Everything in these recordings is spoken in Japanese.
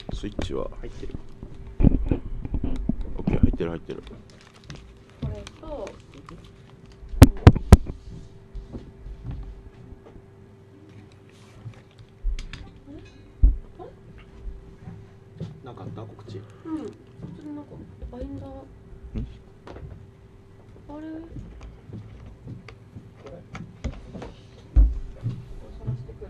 スイッチは入ってる。 オッケー、入ってる入ってる。 これとなかった告知。 うん、普通になんかバインダー。あれ？これ。探してくる。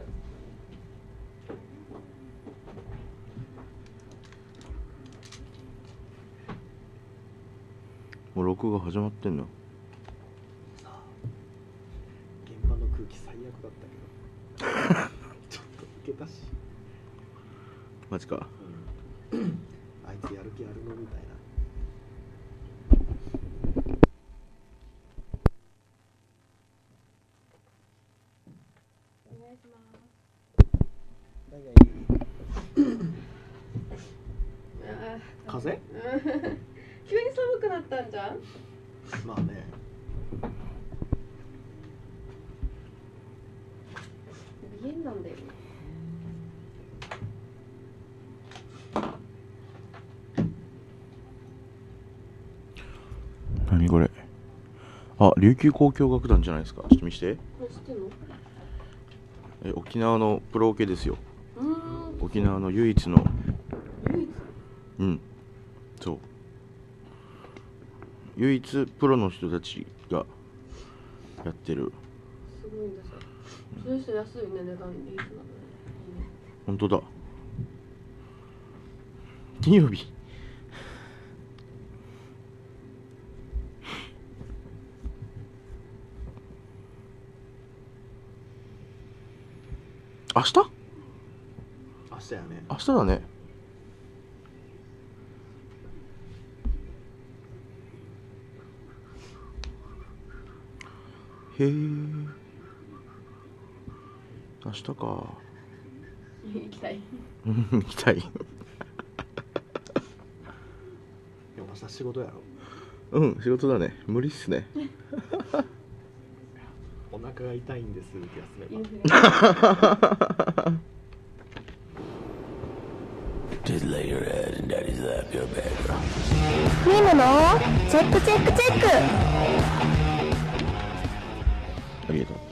もう録画始まってんの。 さあ、現場の空気最悪だったけどちょっと受けたし、 マジか。 あいつやる気あるのみたいな。 お願いします。 風邪？ 急に寒くなったんじゃん。 まあね。 鼻炎なんだよね。 何これ。あ、琉球交響楽団じゃないですか。ちょっと見して。 これ知ってんの？ 沖縄のプロオケですよ。 う沖縄の唯一の。 唯一？ うん、そう。唯一プロの人たちがやってる。 すごいんださ。それして安いね、値段リーズナブル。いいね。 本当だ。金曜日。明日？ 明日やね。 明日だね。へえ。明日か。 行きたい。 行きたい。 でも明日仕事やろ。 うん、仕事だね。無理っすね。 お腹が痛いんですって休めば。 ミムのチェックチェックチェック。 ありがとう。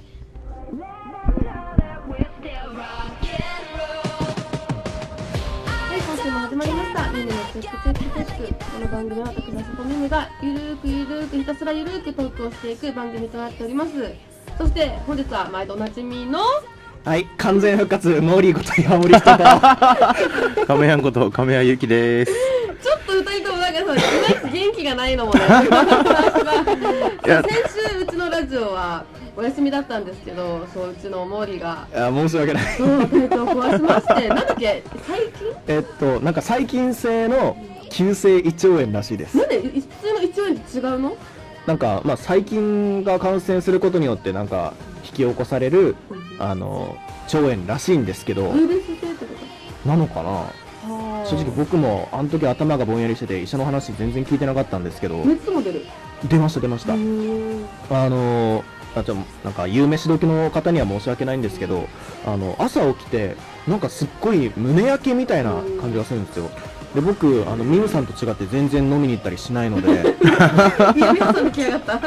はい、今週も始まりましたミムのチェックチェックチェック。この番組は私のミムがゆるーくゆるーくひたすらゆるーくトークをしていく番組となっております。そして本日は毎度おなじみのはい、完全復活モーリーこと山森人と亀やんこと亀谷ゆきです。 ちょっと2人ともなんかさ、いまいち元気がないのもね。 いや先週うちのラジオはお休みだったんですけど、そううちのモーリーが申し訳ない。 そう体調を壊しまして、なんだっけ最近？ なんか細菌性の急性胃腸炎らしいです。 なんで普通の胃腸炎と違うの？ なんかまあ細菌が感染することによってなんか引き起こされる腸炎らしいんですけど、 ウイルス性ってことなのかな。正直僕もあの時頭がぼんやりしてて医者の話全然聞いてなかったんですけど、 熱も出る。 出ました出ました。なんか夕飯時の方には申し訳ないんですけど、朝起きてなんかすっごい胸焼けみたいな感じがするんですよ。で僕ミムさんと違って全然飲みに行ったりしないのでいや皆さん来やがった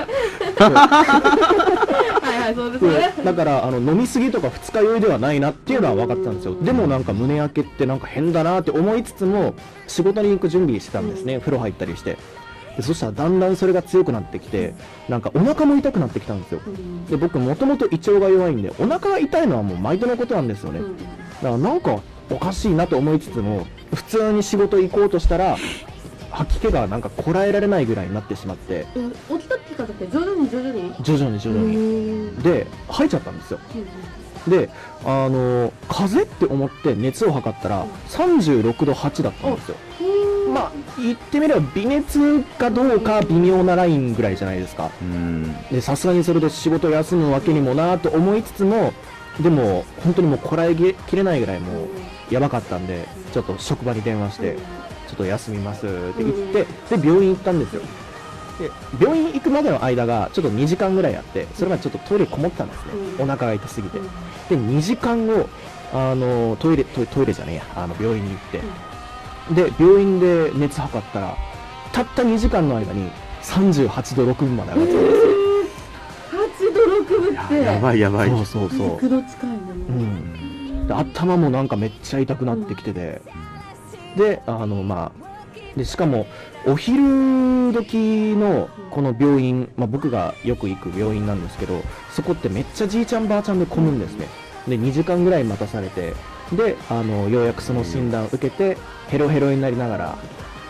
はいはい、そうですね。 だから飲みすぎとか二日酔いではないなっていうのは分かってたんですよ。でもなんか胸焼けってなんか変だなって思いつつも仕事に行く準備してたんですね。風呂入ったりして、でそしたらだんだんそれが強くなってきて、なんかお腹も痛くなってきたんですよ。で僕もともと胃腸が弱いんでお腹が痛いのはもう毎度のことなんですよね。だからなんかおかしいなと思いつつも普通に仕事行こうとしたら吐き気がなんかこらえられないぐらいになってしまって、 起きたってからって徐々に徐々にで吐いちゃったんですよ。で風邪って思って熱を測ったら36度8だったんですよ。まあ言ってみれば微熱かどうか微妙なラインぐらいじゃないですか。でさすがにそれで仕事休むわけにもなと思いつつも、でも本当にもうこらえきれないぐらいもうやばかったんで、ちょっと職場に電話してちょっと休みますって言ってで病院行ったんですよ。で病院行くまでの間がちょっと2時間ぐらいあって、それまでちょっとトイレこもってたんですね。お腹が痛すぎて。で2時間後トイレじゃねえや病院に行って、 で病院で熱測ったらたった2時間の間に38度6分まで上がってたんですよ。 8度6分ってやばいやばい。 そうそうそう。 100度近いのうに、 ん、で頭もなんかめっちゃ痛くなってきてて、でまあでしかもお昼時のこの病院、まあ、僕がよく行く病院なんですけど、そこってめっちゃじいちゃんばあちゃんで混むんですね。で2時間ぐらい待たされて、でようやくその診断を受けてヘロヘロになりながら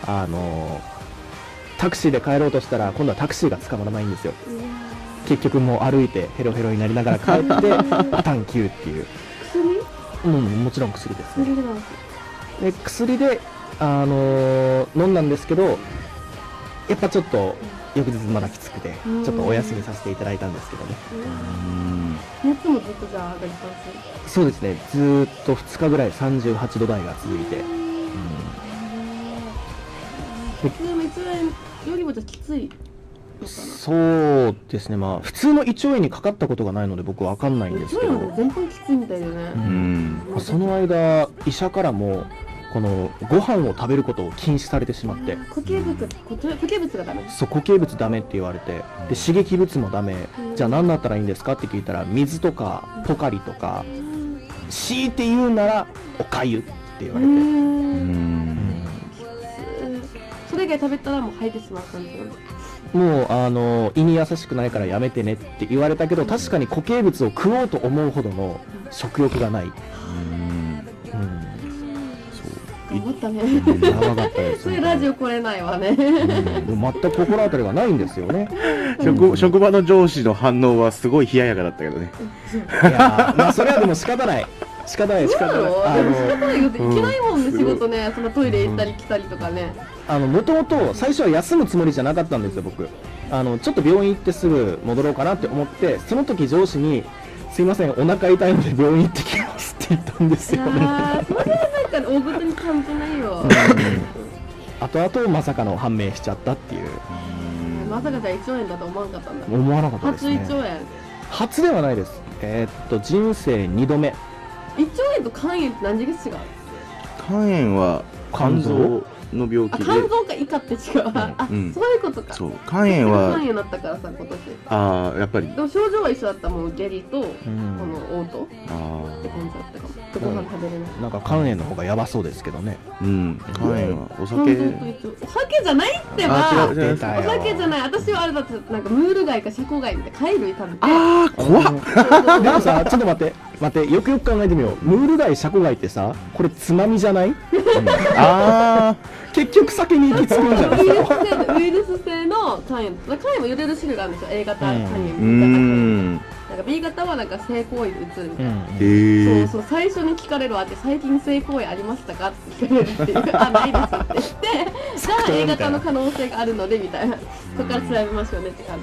タクシーで帰ろうとしたら今度はタクシーが捕まらないんですよ。結局もう歩いてヘロヘロになりながら帰ってパタンキューっていう。 薬もちろん薬ですね。 薬でなんですで薬で飲んだんですけど、やっぱちょっと翌日まだきつくてうんちょっとお休みさせていただいたんですけどね。 熱もずっとじゃあ上がりっぱなし。 そうですね、ずーっと2日ぐらい38度台が続いて、 普通の1円よりもじゃあきついのかな。 そうですね、まあ普通の胃腸炎にかかったことがないので僕わかんないんですけど、 そういうの全般きついみたいでね。 まあその間医者からもこのご飯を食べることを禁止されてしまって、 固形物がダメ。 そう固形物ダメって言われて、で刺激物もダメ、じゃあ何だったらいいんですかって聞いたら、水とかポカリとか、強いて言うならおかゆって言われて、 それ以外食べたらもう吐いてしまう感じなんですか。 もう胃に優しくないからやめてねって言われたけど、確かに固形物を食おうと思うほどの食欲がない。 思ったね。 やばかったですそういうラジオ来れないわね。 全く心当たりがないんですよね。 職場の上司の反応はすごい冷ややかだったけどね。 いやまあそれはでも仕方ない仕方ない。 仕方ないよっていけないもんね、仕事ね。そのトイレ行ったり来たりとかね。 もともと最初は休むつもりじゃなかったんですよ、僕。ちょっと病院行ってすぐ戻ろうかなって思って、その時上司にすいませんお腹痛いので病院行ってきますって言ったんですよね。 ああ、それはなんか大ごとに感じないよ。 後々まさかの判明しちゃったっていう。 まさかじゃあ胃腸炎だと思わなかったんだ。 思わなかったです初胃ね。 腸炎。 初ではないです。人生2度目。 胃腸炎と肝炎って何時が違う？ 肝炎は肝臓の病気で、 肝臓か胃かって違う。あ、そういうことか。 そう肝炎は肝炎だったからさ、今年。 やっぱりでも症状は一緒だったもん、下痢と、この嘔吐ってあ感じだったかも。ご飯食べれない。 なんか肝炎の方がやばそうですけどね。 肝炎はお肝酒臓と胃腸お酒じゃないってば。 違う違う出たよ。 お酒じゃない。私はあれだってなんかムール貝かシャコ貝みたいな貝類食べて。 怖っ。 でもさ、ちょっと待って、よくよく考えてみよう。ムール貝、シャコ貝ってさ、これつまみじゃない？結局酒に行き着くんじゃないですか。 ウイルス性の肝炎。肝炎もいろいろ種類があるんですよ。A 型肝炎、B 型肝炎。なんか B 型はなんか性行為でうつるみたいな。そう最初に聞かれるわって、最近性行為ありましたかって聞かれるっていう。ないですって言って、じゃあ A 型の可能性があるのでみたいな。そこから調べましょうねって感じ。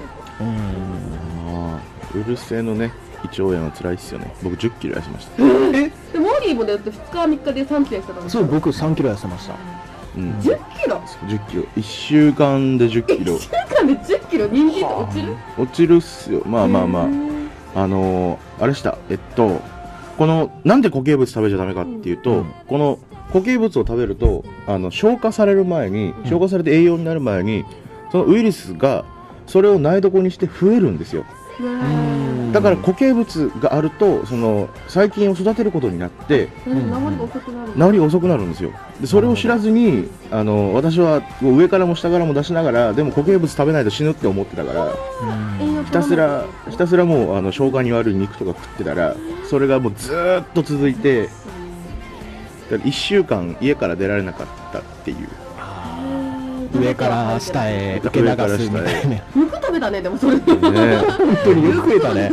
ウイルス性のね胃腸炎は辛いっすよね。僕10キロ痩せました。 でモーリーもだって2日3日で3キロ痩せたの。 そう、僕3キロ痩せました。 10キロ 10キロ1週間で10キロ 1週間で10キロ人気って落ちる？ 落ちるっすよ。まああれしたこのなんで固形物食べちゃダメかっていうと、この固形物を食べると消化される前に、消化されて栄養になる前にそのウイルスがそれを苗床にして増えるんですよ。だから固形物があるとその細菌を育てることになって治りが遅くなる。 治りが遅くなるんですよ。でそれを知らずに私は上からも下からも出しながら、でも固形物食べないと死ぬって思ってたから、ひたすらもう消化に悪い肉とか食ってたら、それがもうずーっと続いて、1週間家から出られなかったっていう。 上から下へ受け流すみたいな。 よく食べたね、でもそれ。 本当によく食えたね。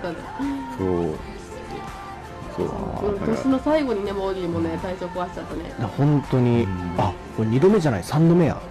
年の最後にね、モーリーもね、体調壊しちゃったね。 本当に、これ2度目じゃない、3度目や。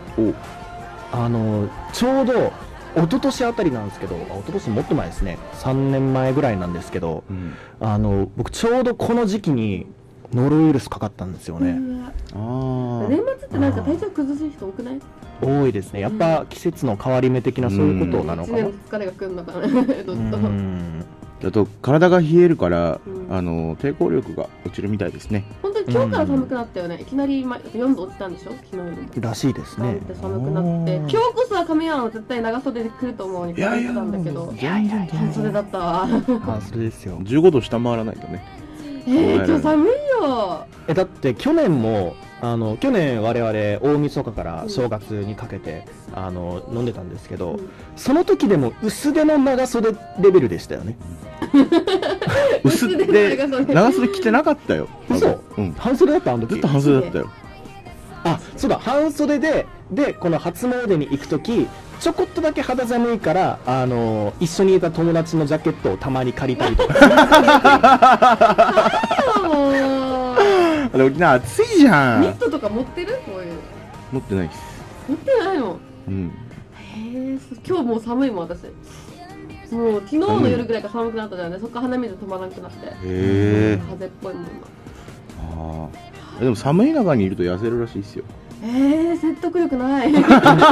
ちょうど一昨年あたりなんですけど、一昨年もっと前ですね、3年前ぐらいなんですけど、僕ちょうどこの時期にノロウイルスかかったんですよね。 年末ってなんか体調崩す人多くない？ 多いですね。やっぱ季節の変わり目的なそういうことなのかな。 1年の疲れが来るのかな、どっと。 あと体が冷えるから抵抗力が落ちるみたいですね。 本当今日から寒くなったよね。いきなり4度落ちたんでしょ、昨日よりも。 らしいですね。 って寒くなって、今日こそは亀山は絶対長袖で来ると思うに感じたんだけど、半袖だったわ。 半袖ですよ。 15度下回らないとね。 今日寒いよ。 だって去年も去年我々大晦日から正月にかけて飲んでたんですけど、その時でも薄手の長袖レベルでしたよね。 薄手長袖着てなかったよ。 嘘。半袖だった。あの時ずっと半袖だったよ。 あ、そうだ、半袖でこの初詣に行く時ちょこっとだけ肌寒いから一緒にいた友達のジャケットをたまに借りたりとか。 で沖縄暑いじゃん。 ニットとか持ってる？こういう。 持ってないです。 持ってないの？ うん。 へえ、今日もう寒いもん私。もう昨日の夜ぐらいから寒くなったじゃんね。そっから鼻水止まらなくなって。 へえ。 風邪っぽいもん今。ああ。でも寒い中にいると痩せるらしいですよ。 説得力ない。 それ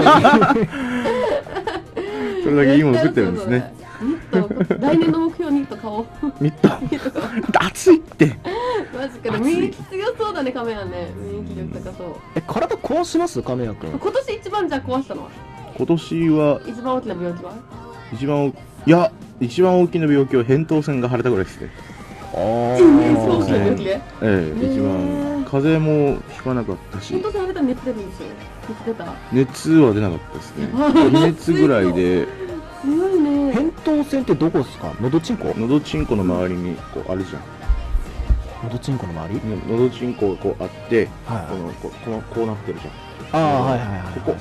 だけいいもの食ってるんですね。 ニット、来年の目標ニット買おう。 ニット暑いって。 マジか、免疫強そうだね、カメヤね。免疫力高そう。 体壊します、カメヤ君。 今年一番じゃあ壊したのは？ 今年は一番大きな病気は？ 一番大きな病気は扁桃腺が腫れたぐらいですね。 そう大きな病気で？ 一番風邪もひかなかったし。 扁桃腺腫れたら熱出るんですよ。熱出た？ 熱は出なかったですね。微熱ぐらいで。 強いね。 扁桃腺ってどこですか？喉チンコ？ 喉チンコの周りにこうあるじゃん。 喉チンコの周り？ 喉チンコがこうあって、こうなってるじゃん。 はいはいはい。ここ。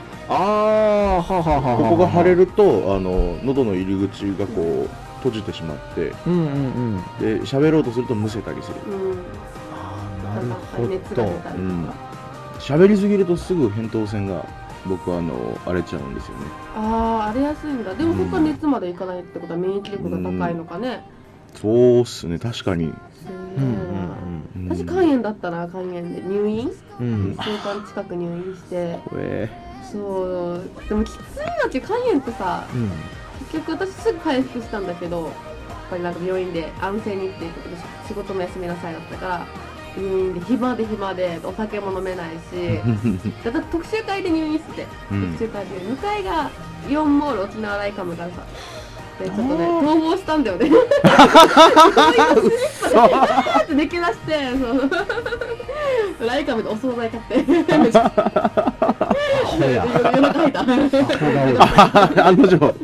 ここが腫れると喉の入り口がこう閉じてしまって、で喋ろうとするとむせたりする。 なるほど。 喋りすぎるとすぐ扁桃腺が僕は荒れちゃうんですよね。 荒れやすいんだ。でもそこは熱までいかないってことは免疫力が高いのかね。 そうっすね、確かに。 私肝炎だったな。肝炎で入院、1週間近く入院して。そうでもきついなっていう。肝炎ってさ、結局私すぐ回復したんだけど、やっぱりなんか病院で安静にっていうことで仕事も休みなさいだったから入院で暇でお酒も飲めないしだから特集会で入院して、特集会で向かいがイオンモール沖縄ライカムがさでちょっとね逃亡したんだよね。って抜け出してライカムでお惣菜買って夜中入った案の定。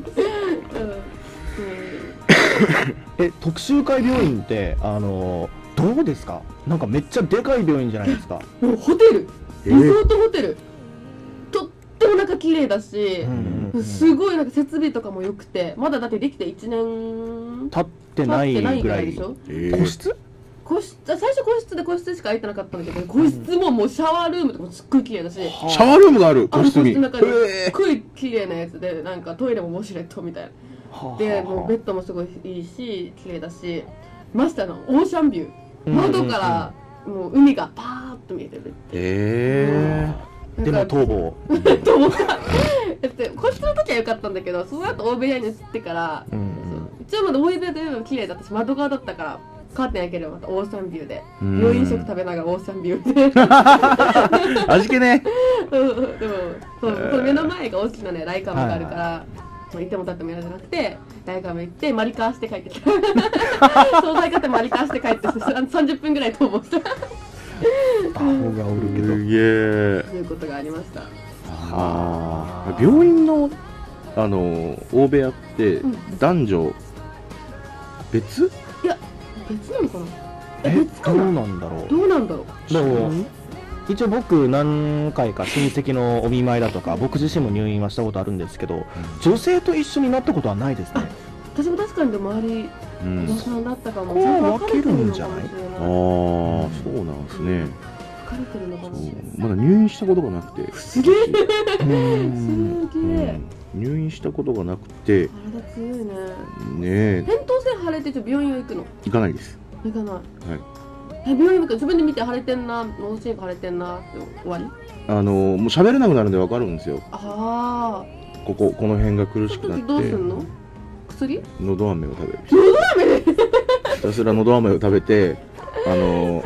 特集会病院ってどうですか？なんかめっちゃでかい病院じゃないですか。 もうホテル、リゾートホテル、とってもなんか綺麗だし、すごいなんか設備とかも良くて、まだだってできて1年経ってないぐらいでしょ。 個室最初個室で個室しか空いてなかったんだけど、個室ももうシャワールームとかもすっごい綺麗だし、 シャワールームがある個室に。 個室の中にすっごい綺麗なやつで、なんかトイレもウォシュレットみたいな。でもうベッドもすごいいいし綺麗だし、ましてオーシャンビュー、窓からもう海がパーッと見えてる。 でも逃亡と思った。個室の時は良かったんだけど、その後大部屋に移ってから、一応まだ大部屋で綺麗だったし、窓側だったからカーテン開ければまたオーシャンビューで病院食食べながらオーシャンビューで味気ね。 でもそう目の前が大きなねライカムがあるから、いても立ってもやるじゃなくて、ライカム行ってマリカーして帰ってきた。惣菜買ってマリカーして帰って30分ぐらい逃亡した。 アホがおるけど。 すげえ。 ということがありました。 病院の大部屋って男女別？ いや別なのかな。別かな。 どうなんだろう。 どうなんだろう。 でも一応僕何回か親戚のお見舞いだとか僕自身も入院はしたことあるんですけど、女性と一緒になったことはないですね。 私も確かにでも周りお子さんだったかも。 こう分けるんじゃない？ そうなんですね。 分かれてるのかもしれない。 まだ入院したことがなくて。 すげえ。すげえ。 入院したことがなくて。 体強いね。 ねえ。 扁桃腺腫れて病院は行くの？ 行かないです。 行かない。 はい。 病院行く自分で見て腫れてんな、脳神経腫れてんなって終わり？ もう喋れなくなるんで分かるんですよ。この辺が苦しくなって。 どうすんの？薬？ のど飴を食べる。 のど飴？ ひたすらのど飴を食べて、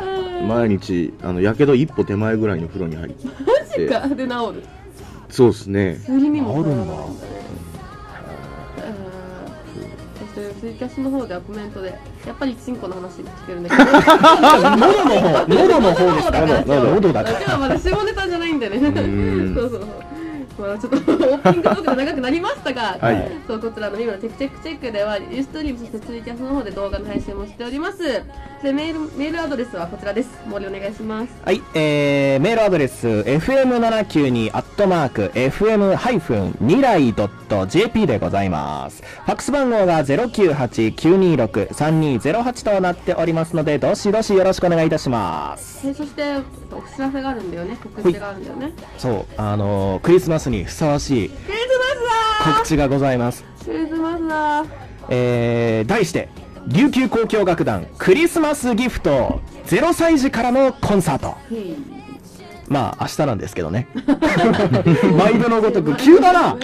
毎日やけど一歩手前ぐらいの風呂に入ってマジかで治る。 そうですね。 薬にも治るんだ。 そしてツイキャスの方ではコメントでやっぱりチンコの話してるんだけど喉の方ですか。喉だか今日はまだ下ネタじゃないんでねそうそう、まあ、ちょっとオープニングトークで長くなりましたが、 はい、 そうこちらの今のチェックではユーストリームそしてツイキャスの方で動画の配信もしております。でメールアドレスはこちらです。森お願いします。 はい、メールアドレス fm792@fm-nirai.jp でございます。ファックス番号が 098-926-3208 となっておりますので、どしどしよろしくお願いいたします。 そしてお知らせがあるんだよね。告知があるんだよね。 そうクリスマスにふさわしい告知がございます。 クリスマスだ。 題して琉球交響楽団クリスマスギフト0歳児からのコンサート。まあ明日なんですけどね毎度のごとく急だな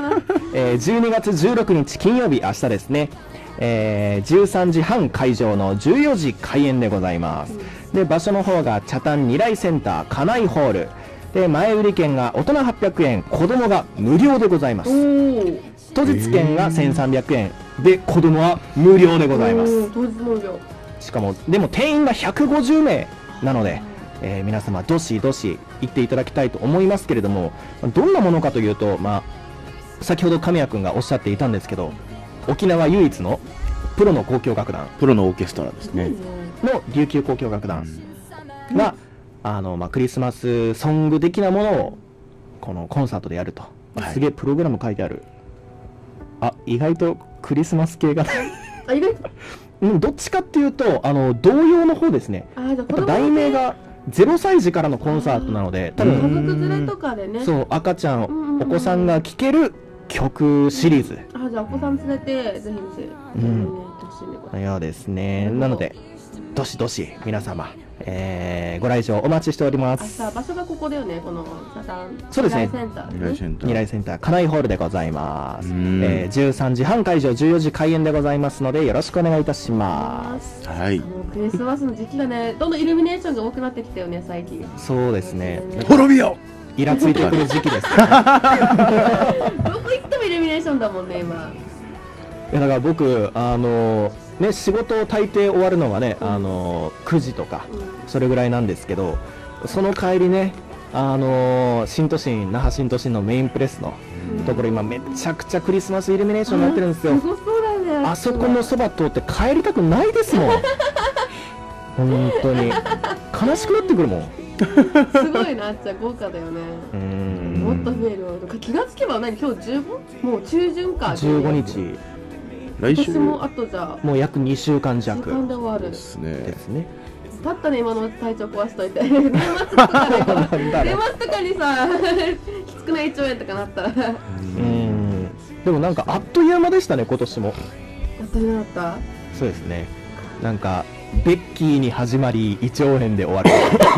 12月16日金曜日、明日ですね、13時半会場の14時開演でございます。で場所の方が北谷二来センター家内ホールで、前売り券が大人800円、子供が無料でございます。当日券が1300円で、子供は無料でございます。 当日無料。 しかもでも定員が150名なので、皆様どしどし行っていただきたいと思いますけれども、どんなものかというと、先ほど神谷君がおっしゃっていたんですけど、沖縄唯一のプロの交響楽団、 プロのオーケストラですねの琉球交響楽団が、クリスマスソング的なものをこのコンサートでやると、すげえプログラム書いてある。意外とクリスマス系が意外とどっちかっていうと童謡の方ですね。題名が0歳児からのコンサートなので、多分家族連れとかでね、 そう赤ちゃん、お子さんが聴ける曲シリーズ。 じゃあお子さん連れてぜひぜひようですね。なのでどしどし皆様、ご来場お待ちしております。 場所がここだよね、このそうですね、 二来センター家内ホールでございます。13時半会場、14時開演でございますので、よろしくお願いいたします。 はい。 クリスマスの時期がね、どんどんイルミネーションが多くなってきたよね、最近。 そうですね、 滅びよ、 イラついてくる時期ですねどこ行ってもイルミネーションだもんね、今。 いやだから僕仕事大抵終わるのがね、9時とか、それぐらいなんですけど、その帰りね、新都心、那覇新都心のメインプレスのところ、今めちゃくちゃクリスマスイルミネーションになってるんですよ。あそこのそば通って帰りたくないですもん本当に悲しくなってくるもんすごいな、あっちゃん豪華だよね。もっと増えるわ。気がつけば今日 15？ もう中旬か。 15日。 来週もあとじゃもう約2週間弱。 2週間で終わる。 ですね。 たったね、今の体調壊しといて。年末とかにさ、きつくない胃腸炎とかなったら。 でもなんかあっという間でしたね、今年も。 あっという間だった。 そうですね。なんかベッキーに始まり胃腸炎で終わる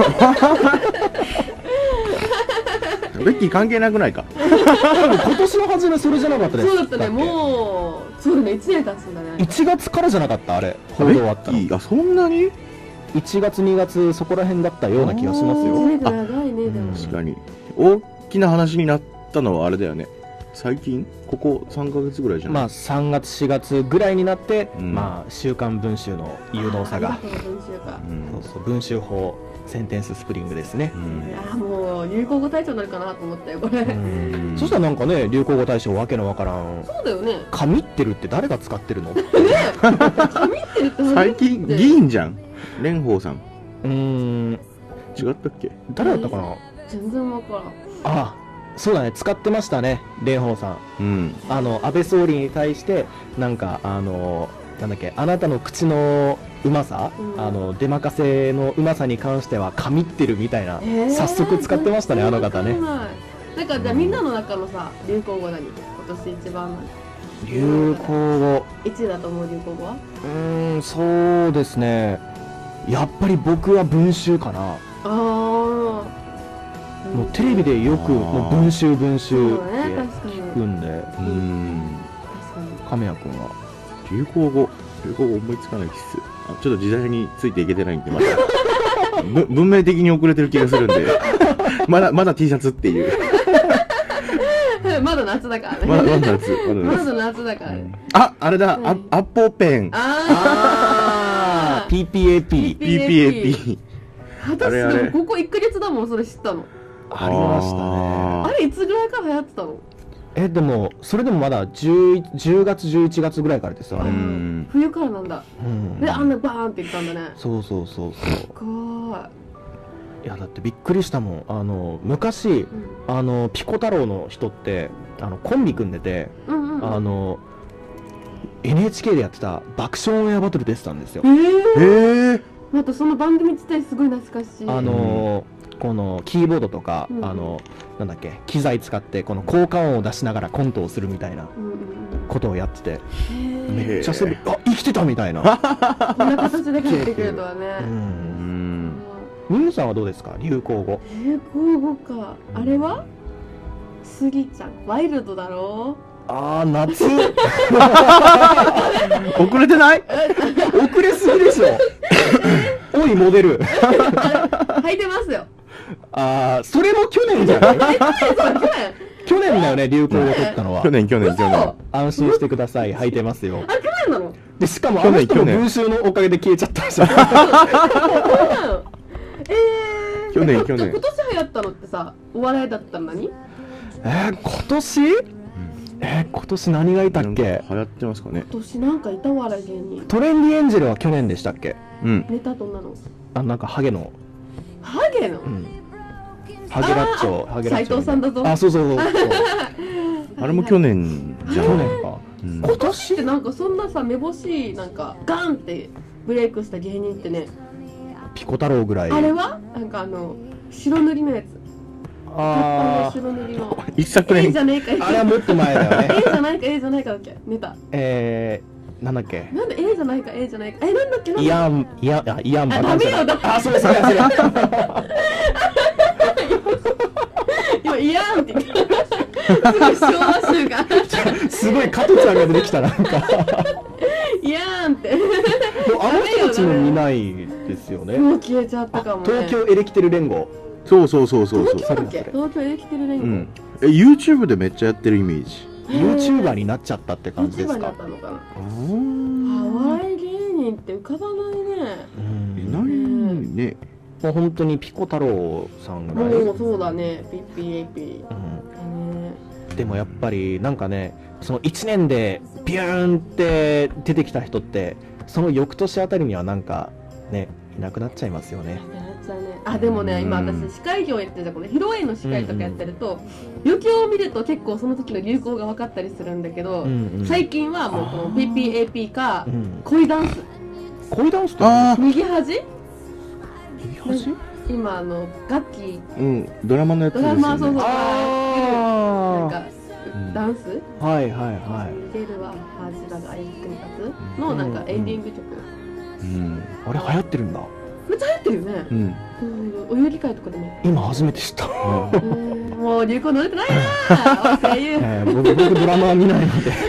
ベッキー関係なくないか今年の初めそれじゃなかったです。 そうだったね、もうそうだね、1年経つんだね。 1月からじゃなかった、あれ報道終わったの。 そんなに 1月2月そこら辺だったような気がしますよ。 1年って長いね。でも確かに大きな話になったのはあれだよね、最近ここ3ヶ月ぐらいじゃない。 3月4月ぐらいになって、週刊文集の有能さが、文集法センテンススプリングですね。 もう流行語大賞になるかなと思ったよこれ。 そしたらなんかね、流行語大賞わけのわからん。 そうだよね。 神ってるって誰が使ってるの？ ね神ってるって最近議員じゃん、蓮舫さん。違ったっけ？ 誰だったかな？ 全然わからん。 そうだね、使ってましたね、蓮舫さん。安倍総理に対してなんかなんだっけ、あなたの口のうまさ、出任せのうまさに関しては神ってるみたいな、早速使ってましたね、あの方ね。 なんかじゃあみんなの中のさ、流行語何？今年一番流行語 1位だと思う流行語は？ そうですね、やっぱり僕は文集かな。もうテレビでよくもう文集って聞くんで。亀谷君は流行語思いつかないっす。ちょっと時代についていけてないんでまだ文明的に遅れてる気がするんで、まだ T シャツっていう。 まだ夏だからね。 まだ夏。 まだ夏だからね。 あれだ、アッポーペン。 PPAP。 PPAP。 私でもここ1ヶ月だもん、それ知ったの。 ありましたね。 あれいつぐらいから流行ってたの？ でもそれでもまだ10月11月ぐらいからですよあれ。 冬からなんだ。であんなバーンっていったんだね。 そう怖い。いやだってびっくりしたもん。昔ピコ太郎の人ってコンビ組んでてNHK でやってた爆笑オンエアバトル出てたんですよ。 またその番組自体すごい懐かしい。 このキーボードとか、なんだっけ、機材使ってこの効果音を出しながらコントをするみたいなことをやってて、めっちゃすごい、生きてたみたいな。 こんな形で帰ってくるとはね。 ミムさんはどうですか、流行語。 流行語か。あれはスギちゃんワイルドだろう。 夏遅れてない？ 遅れすぎでしょ。おいモデル履いてますよ。 それも去年じゃない？去年だよね、流行語取ったのは。 去年。 安心してください、履いてますよ。 あ、去年なの？ で、しかもあの人の文集のおかげで消えちゃったでしょ。 去年。 今年流行ったのってさ、お笑いだったの何？ 今年何がいたっけ？ 流行ってますかね。 今年なんかいた笑い芸人。 トレンディエンジェルは去年でしたっけ？ ネタどんなの？ なんかハゲの。 ハゲの？ ハゲラッチョ。 斉藤さんだぞ。 そうあれも去年じゃん。 去年か。 今年ってなんかそんなさ、めぼしいなんかガンってブレイクした芸人ってね。 ピコ太郎ぐらい。 あれはなんか白塗りのやつ。白塗りの。 一昨年。 じゃねえか。 あれはもっと前だよね。 じゃないかだっけネタ。 なんだっけ。 なんでじゃないか。なんだっけ。 イアンバカン。そう今イヤーンって言った昭和集がすごい加トちゃんが出てきたなんかイヤーンってあの人たちも見ないですよね。 もう消えちゃったかもね。 東京エレキテル連合。 そう東京エレキテル連合。 YouTube でめっちゃやってるイメージ。 YouTuber になっちゃったって感じですか。 YouTuber になったのかな。ハワイ芸人って浮かばないね。 いないね。 もう本当にピコ太郎さんぐらい。 もうそうだね。PPAP。 でもやっぱりなんかね、その1年でビューンって出てきた人ってその翌年あたりにはなんかね、いなくなっちゃいますよね。 でもね、今私司会業やってるじゃん。この披露宴の司会とかやってると、余興を見ると結構その時の流行が分かったりするんだけど、最近はもうこの PPAP か恋ダンス。 恋ダンスって右端？今楽器、 ドラマのやつですよね。 そうなんかダンス、 はい出るは恥だが愛くんたつのなんかエンディング曲。 あれ流行ってるんだ。 めっちゃ流行ってるよね。お遊戯会とかでも今初めて知った。 もう流行乗れてないな。 僕ドラマは見ないので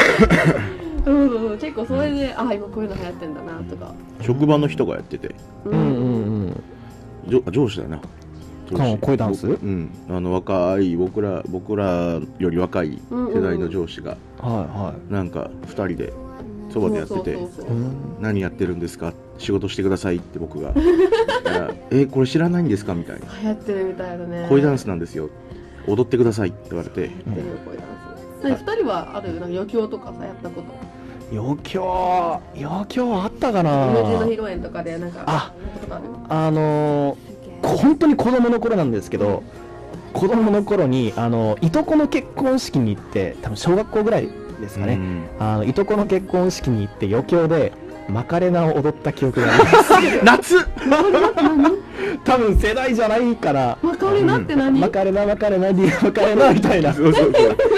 結構それで今こういうの流行ってんだなとか。 職場の人がやってて、上司だな。 恋ダンス？ 若い僕らより若い世代の上司がなんか2人でそばでやってて、何やってるんですか、仕事してくださいって僕がこれ知らないんですかみたいな。 流行ってるみたいだね。 恋ダンスなんですよ、踊ってくださいって言われて。 2人はある？なんか余興とかさやったこと？ 余興あったかな。 NG の披露宴とかでなんか本当に子供の頃なんですけど、子供の頃にいとこの結婚式に行って、多分小学校ぐらいですかね、いとこの結婚式に行って余興でマカレナを踊った記憶があります夏多分世代じゃないから。 マカレナって何？ マカレナディアマカレナみたいな。 小学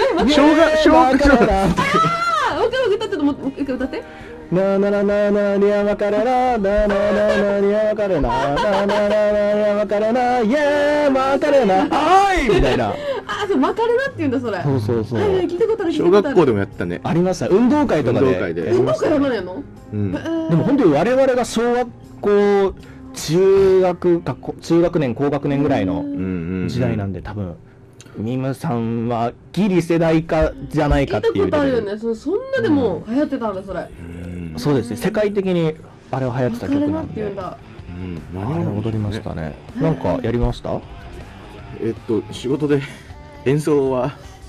歌ってなななななリアマカレナななななリアマカレナななななリアマカレナイエーマカレナはいみたいな。 そうマカレナって言うんだそれ。 そう聞いたことある。 小学校でもやったね。 ありました。運動会とかで。 運動会は何やの？ でも本当に我々が小学校中学年高学年ぐらいの時代なんで。 で、多分ミムさんはギリ世代かじゃないかっていう聞いたことあるよね。そんなでも流行ってたんだそれ。 そうですね、世界的にあれは流行ってた曲マカレナなんで、 っていうんだ。 あれ踊りましたね。なんかやりました？ 仕事で演奏は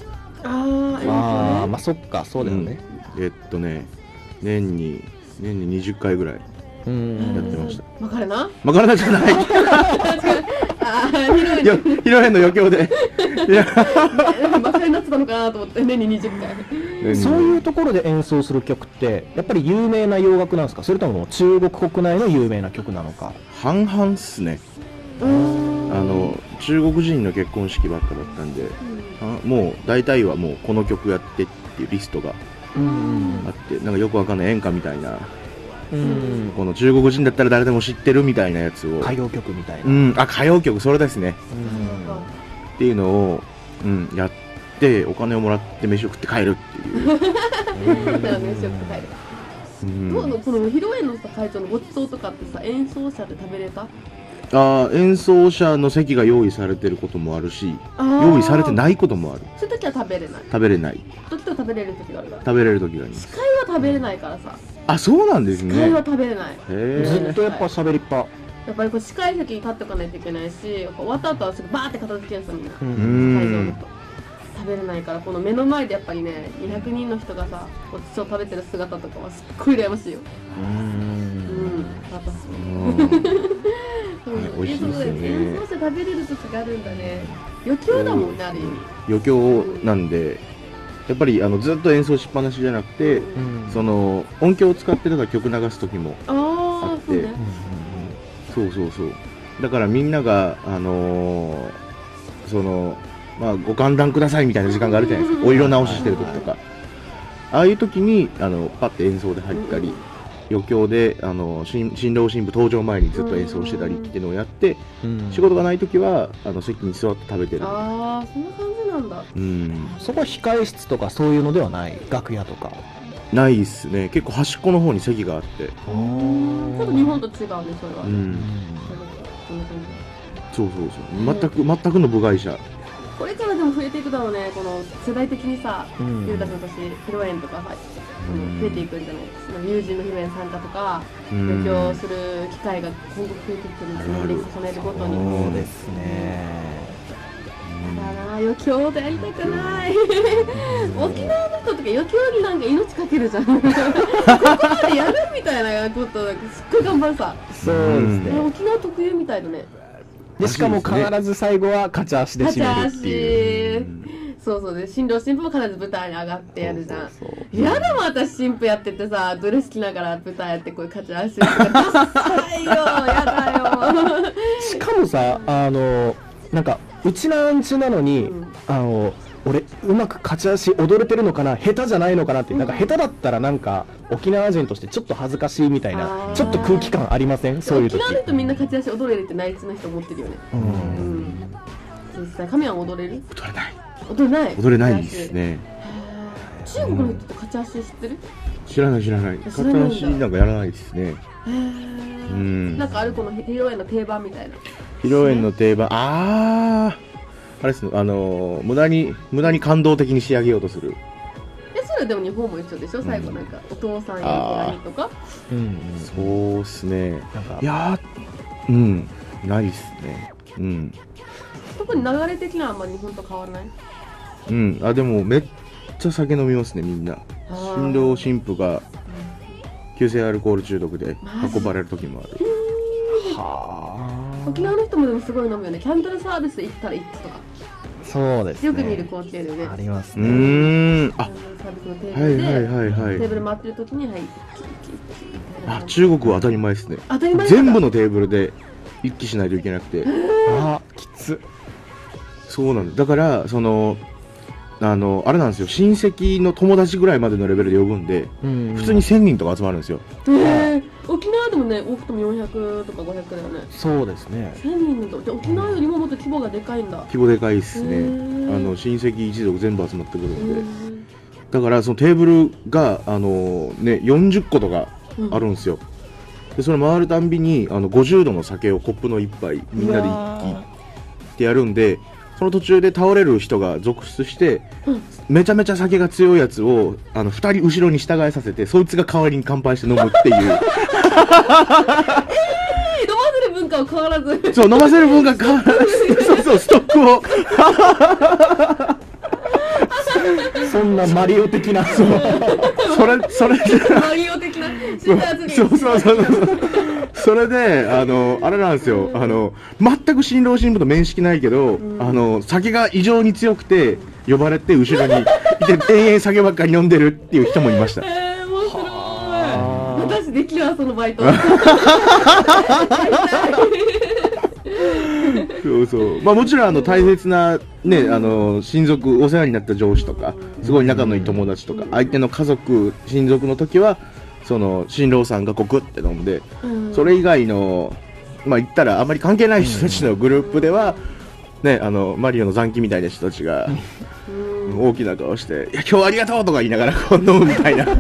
まあそっか、そうだよね。 年に20回ぐらいやってました。 マカレナ？ マカレナじゃない。披露宴の余興で。 マカレナってたのかなと思って年に20回。 そういうところで演奏する曲ってやっぱり有名な洋楽なんですか？それとも中国国内の有名な曲なのか？ 半々っすね。中国人の結婚式ばっかだったんで、もう大体はもうこの曲やってっていうリストがあって、なんかよくわかんない演歌みたいな、この中国人だったら誰でも知ってるみたいなやつを、 歌謡曲みたいな、 歌謡曲、それですね、っていうのを、やってお金をもらって飯を食って帰るっていう。 飯を食って帰る。どうのこの披露宴のさ会長のごちそうとかってさ、演奏者で食べれた？ 演奏者の席が用意されてることもあるし、用意されてないこともある。 そういう時は食べれない。 食べれない。 時と食べれる時があるから。 食べれる時があります。 司会は食べれないからさ。 あ、そうなんですね。 司会は食べれない。 ずっとやっぱ喋りっぱ。 やっぱりこう司会席に立っておかないといけないし、終わった後はすぐバーって片付けるんですよみんな。会場のと食べれないから、この目の前でやっぱりね、200人の人がさ、ごちそう食べてる姿とかはすっごい羨ましいよ。 美味しいですよね。 演奏して食べれる時があるんだね。余興だもんね、ある意味。 余興なんで、やっぱりずっと演奏しっぱなしじゃなくて、その音響を使ってだから曲流す時もあって、そうだからみんながご歓談くださいみたいな時間があるじゃないですか。お色直ししてる時とか、ああいう時にパッて演奏で入ったり、余興で新郎新婦登場前にずっと演奏してたりっていうのをやって、仕事がない時は席に座って食べてる。 ああ、そんな感じなんだ。 そこは控室とかそういうのではない？楽屋とかないっすね。結構端っこの方に席があって。 ちょっと日本と違うね、それは。 そう全くの部外者。 これからでも増えていくだろうね、この世代的にさ、ゆうたくんたち披露宴とか増えていくんじゃない？その友人の披露宴参加とか余興する機会が今後増えていくんじゃない？年齢重ねるごとに。 そうですね。 だな、余興でやりたくない。沖縄の人とか余興になんか命かけるじゃん。ここまでやるみたいなことすっごい頑張るさ。 そうですね。 沖縄特有みたいだね。 でしかも必ず最後はカチャ足で締めるっていう。 そうで新郎新婦も必ず舞台に上がってやるじゃん。やだもん、私新婦やっててさ、ドレス着ながら舞台やってこういうカチャ足とかダサいよ、やだよ。 しかもさ、なんかうちなんちなのに、俺うまく勝ち足踊れてるのかな、下手じゃないのかなって、なんか下手だったらなんか沖縄人としてちょっと恥ずかしいみたいな、ちょっと空気感ありません？そういう時。 沖縄の人みんな勝ち足踊れるって内地の人思ってるよね。実際神は踊れる？ 踊れない。 踊れないですね。 中国の人って勝ち足知ってる？ 知らない。勝ち足なんかやらないですね。 なんかある、この披露宴の定番みたいな。 披露宴の定番、あれですね、無駄に感動的に仕上げようとする。 それでも日本も一緒でしょ、最後なんかお父さんや何とか。 そうっすね。いやないっすね。 特に流れ的にはあんまり日本と変わらない？ でもめっちゃ酒飲みますね、みんな。新郎新婦が急性アルコール中毒で運ばれる時もある。 沖縄の人もでもすごい飲むよね。キャンドルサービス行ったら一気とか。 そうですね。 よく見る光景でね。 ありますね。キャンドルサービスのテーブルでテーブル回ってる時に中国は当たり前ですね。全部のテーブルで一気しないといけなくて。 きつ。 そうなんです。だからあれなんですよ、親戚の友達ぐらいまでのレベルで呼ぶんで、普通に1000人とか集まるんですよ。 沖縄でもね、多くとも400とか500だよね。 そうですね。 1000人と、沖縄よりももっと規模がでかいんだ。 規模でかいですね。親戚一族全部集まってくるんで、だからそのテーブルが40個とかあるんですよ。 でそれ回るたんびに50度の酒をコップの一杯みんなで一気ってやるんで、その途中で倒れる人が続出して、めちゃめちゃ酒が強いやつを2人後ろに従えさせて、そいつが代わりに乾杯して飲むっていう飲ませる文化は変わらず。 そう、飲ませる分が変わらずそうそう、ストックをそんなマリオ的なそれマリオ的なそれであれなんですよ、全く新郎新婦と面識ないけど、酒が異常に強くて呼ばれて後ろにいて延々酒ばっかり飲んでるっていう人もいました。 面白い。私できるわ、そのバイト。 そうそう、まあもちろん大切なね、親族、お世話になった上司とかすごい仲のいい友達とか相手の家族親族の時はその新郎さんがコクって飲んで、それ以外のまあ言ったらあまり関係ない人たちのグループではね、マリオの残機みたいな人たちが大きな顔して「いや今日ありがとう」とか言いながらこう飲むみたいな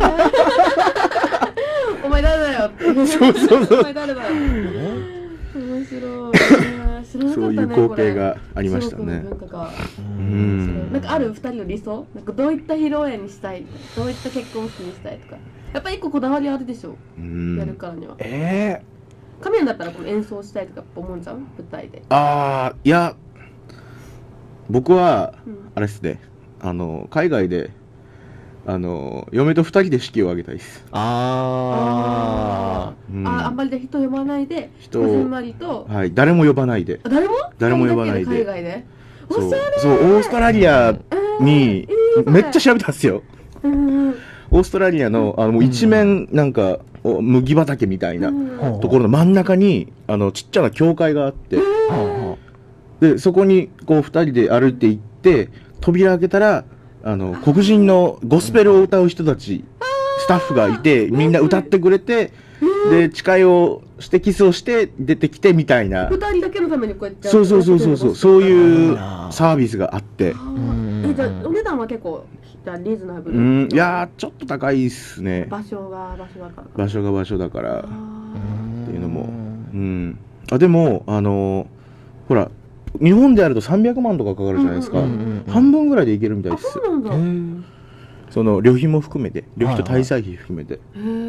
お前誰だよって。 そうお前誰だよ。面白い。 そういう光景がありましたね。 なんかある2人の理想、なんかどういった披露宴にしたい、どういった結婚式にしたいとか、やっぱり一個こだわりあるでしょ。やるからには。神谷だったらこの演奏したいとか思うんじゃん、舞台で。 いや僕はあれですね、海外で嫁と2人で式を挙げたいです。 あんまり人呼ばないで、こじんまりと、 はい、誰も呼ばないで、誰も呼ばないで、 海外で、 そう、オーストラリアにめっちゃ調べたんですよ。オーストラリアのもう一面なんか麦畑みたいなところの真ん中にちっちゃな教会があって、でそこにこう2人で歩いて行って扉開けたら黒人のゴスペルを歌う人たちスタッフがいて、みんな歌ってくれて、で誓いをしてキスをして出てきてみたいな、 2人だけのためにこうやってそういうサービスがあって、 じゃあお値段は結構リーズナブル？ いやーちょっと高いっすね。 場所が場所だからっていうのも、でもほら日本でやると300万とかかかるじゃないですか。半分ぐらいでいけるみたいです。 そうなんだ。 その旅費も含めて、旅費と滞在費含めて。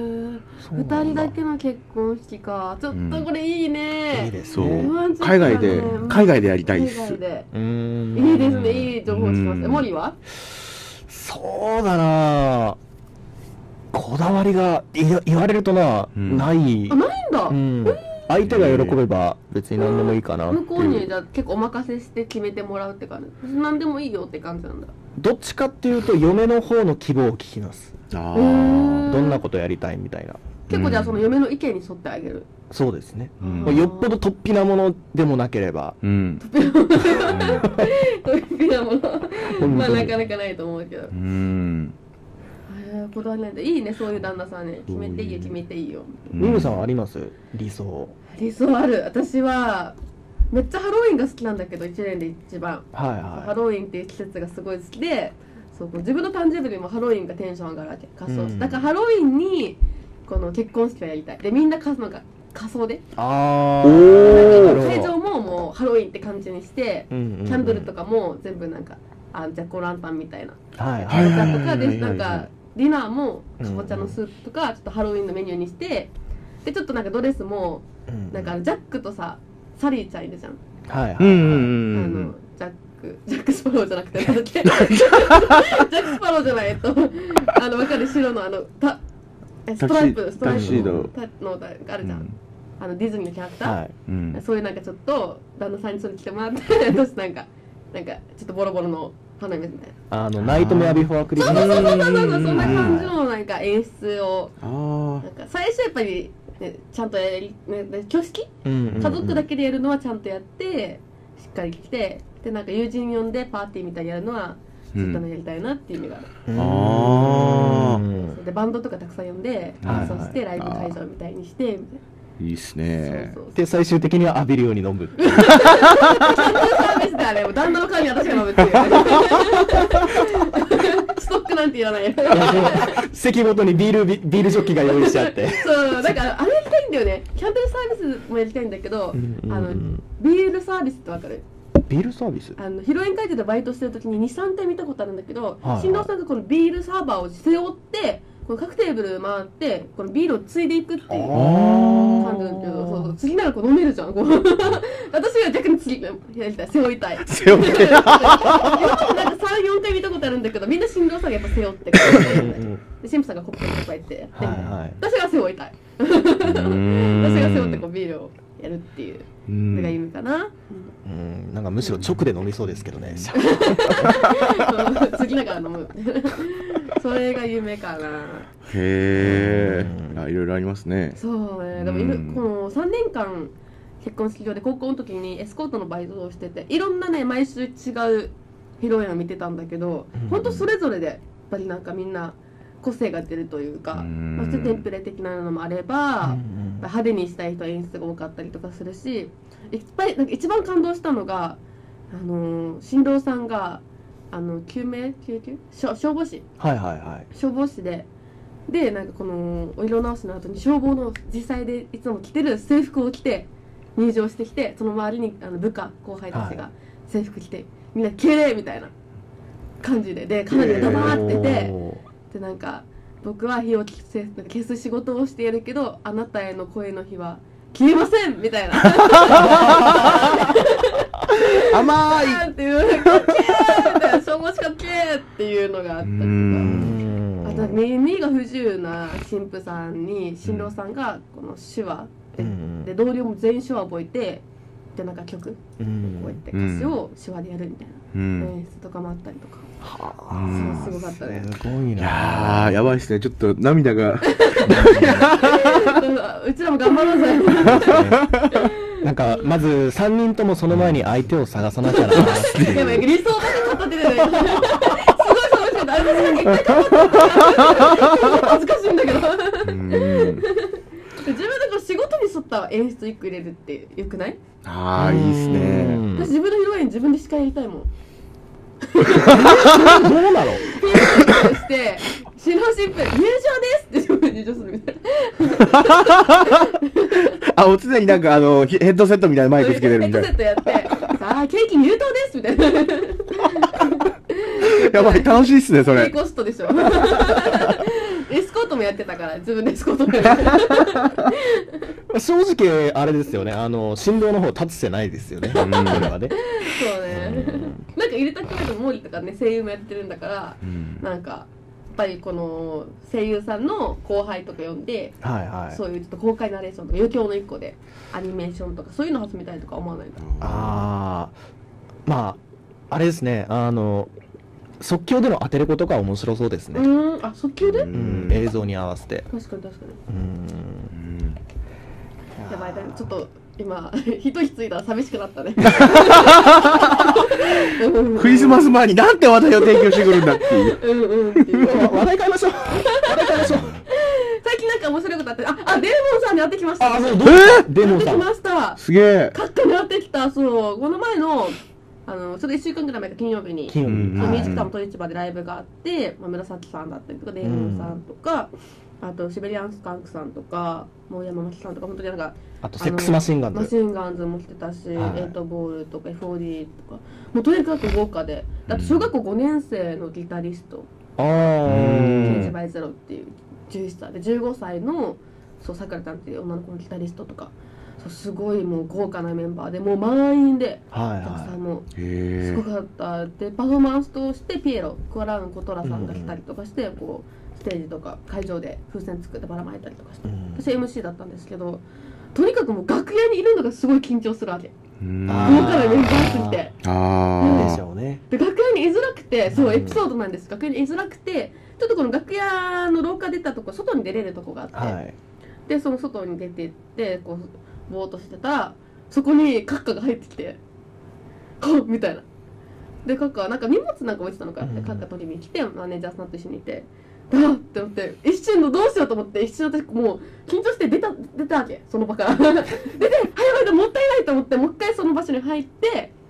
2人だけの結婚式か、ちょっとこれいいね。 いいですそう、 ね。 海外でやりたいっす。 いいですね、いい情報を聞きますね。森は？ そうだな、こだわりが言われるとない。 ないんだ。 相手が喜べば別に何でもいいかなっていう。 向こうにじゃあ結構お任せして決めてもらうって感じ？何でもいいよって感じなんだ。 どっちかっていうと嫁の方の希望を聞きます。どんなことやりたいみたいな。 結構じゃあその嫁の意見に沿ってあげる。 そうですね。よっぽど突飛なものでもなければ。 突飛なものまあなかなかないと思うけど。こだわりないんだ。いいね、そういう旦那さんね。決めていいよ、決めていいよ。 ミムさんはあります？理想ある。私はめっちゃハロウィンが好きなんだけど、1年で一番ハロウィンっていう季節がすごい好きで、自分の誕生日よりもハロウィンがテンション上がるわけ。仮装だからハロウィンにこの結婚式をやりたい。でみんな仮装で、会場ももうハロウィンって感じにして、キャンドルとかも全部なんかジャック・オ・ランタンみたいなとかで、なんかディナーもかぼちゃのスープとかちょっとハロウィンのメニューにして、でちょっとなんかドレスもなんかジャックとさサリーちゃんいるじゃん。ジャックスパローじゃなくてなんだっけジャックスパローじゃないわかる、白のストライプのあるじゃん。ディズニーのキャラクター、そういうなんかちょっと旦那さんにそれ着てもらって私なんかちょっとボロボロの花嫁みたいな、 ナイトメアビフォークリスマス、 そんな感じのなんか演出を、なんか最初やっぱり、ちゃんと挙式、家族だけでやるのはちゃんとやってしっかり来て、でなんか友人呼んでパーティーみたいにやるのはちょっとやりたいなっていう意味がある。でバンドとかたくさん呼んで演奏してライブ会場みたいにしてみたいな。 いいっすね。 で最終的には浴びるように飲む。 サービスであれ、旦那の代わりに私が飲むっていう。ストックなんて言わない。 席ごとにビールジョッキが用意しちゃって。 そうだからあれやりたいんだよね。 もやりたいんだけど、 うんビールサービスってわかる？ ビールサービス？ ヒロイン会場でバイトしてる時に 2,3 回見たことあるんだけど、 はいはい新郎さんがこのビールサーバーを背負ってこの各テーブル回ってこのビールをついでいくっていう感じなんだけど、そう次ならこう飲めるじゃん。こう私は逆に次やりたい、背負いたい。 背負って今までなんか3、4回見たことあるんだけど、みんな新郎さんがやっぱ背負ってくれて、で神父さんがコップにこうやってやって、私が背負いたい。私が背負ってこうビールをやるっていうのが夢かな。 なんかむしろ直で飲みそうですけどね。 次ながら飲む。それが夢かな。 へえ、いろいろありますね。 そうね。でもこの3年間結婚式場で高校の時にエスコートのバイトをしてて、いろんなね毎週違う披露宴を見てたんだけど、本当それぞれでやっぱりなんかみんな個性が出るというか、まあ、テンプレ的なのもあれば、派手にしたい人は演出が多かったりとかするし、いっぱいなんか一番感動したのが新郎さんが救急消防士、 はいはいはい、 消防士でなんかこのお色直しの後に消防の実際でいつも着てる制服を着て入場してきて、その周りに部下後輩たちが制服着て、みんな敬礼みたいな感じでかなりダバーってて、でなんか僕は火を消す仕事をしてやるけど、あなたへの声の火は消えませんみたいな甘いっていうかっけーみたいな、消防士かっけーっていうのがあったりとか、あと耳が不自由な神父さんに新郎さんがこの手話で同僚も全員手話覚えて、でなんか曲こうやって歌詞を手話でやるみたいな演出とかもあったりとか、そうすごかったね。 すごいな。 いやーやばいっすね、ちょっと涙がうちらも頑張ろうぜ。 なんかまず3人ともその前に相手を探さなきゃなっていう。 でも理想だけ片手でね、すごい楽しかった。私が一回頑張った恥ずかしいんだけど。自分でこう仕事に沿った演出1個入れるってよくない？ ああいいっすね。 私自分の披露宴自分で司会やりたいもん。 どうなの？ ピンクして新郎新婦入場ですって自分で入場するみたいな。 あ、常になんかヘッドセットみたいなマイクつけてるみたいな。 ヘッドセットやって、さあケーキ入刀ですみたいな。 やばい、楽しいっすねそれ。 低コストでしょ。エスコートもやってたから自分でエスコートもやる。 正直あれですよね、新郎の方立つせないですよね。これはね。 そうね。なんか入れたくないとモーリーとかね声優もやってるんだから、なんかやっぱりこの声優さんの後輩とか呼んで、そういうちょっと公開ナレーションとか余興の一個でアニメーションとかそういうの始めたいとか思わないんだ。 まああれですね、即興での当てれことか面白そうですね。 あ、即興で？ 映像に合わせて。 確かに。やばい、ちょっと今一息ついたら寂しくなったね。 クリスマス前になんて話題を提供してくるんだっていう。 話題変えましょう。 最近なんか面白いことあって、デーモンさんに会ってきました。 デーモンさん。会ってきました。 すげえ。 閣下に会ってきた。そう、この前のちょっと1週間ぐらい前か金曜日にミュージックタウン鳥市場でライブがあって、紫さんだったりとかデーモンさんとか、あとシベリアンスカンクさんとかもう山本さんとか、本当になんかあとセックスマシンガンズも来てたし、8ボールとか FOD とかもうとにかく豪華で、あと小学校5年生のギタリストケージバイゼロっていう11歳で15歳のさくらちゃんっていう女の子のギタリストとか、すごいもう豪華なメンバーでもう満員で、お客さんもすごかったで、パフォーマンスとしてピエロクアラウンコトラさんが来たりとかして、こうステージとか会場で風船作ってばらまいたりとかして、私 MC だったんですけど、とにかくもう楽屋にいるのがすごい緊張するわけ。豪華なメンバーすぎて。でしょうね。 で楽屋に居づらくて、そうエピソードなんです。楽屋に居づらくて、ちょっとこの楽屋の廊下出たとこ外に出れるとこがあって、でその外に出てってこうぼーっとしてたら、そこに閣下が入ってきて、はっみたいな。で閣下はなんか荷物なんか置いてたのかって、閣下取りに来てマネージャーさんと一緒にいて、だって思って一瞬のどうしようと思って、一瞬私もう緊張して出たわけ、その場から出て、はい、もったいないと思って、もう一回その場所に入って、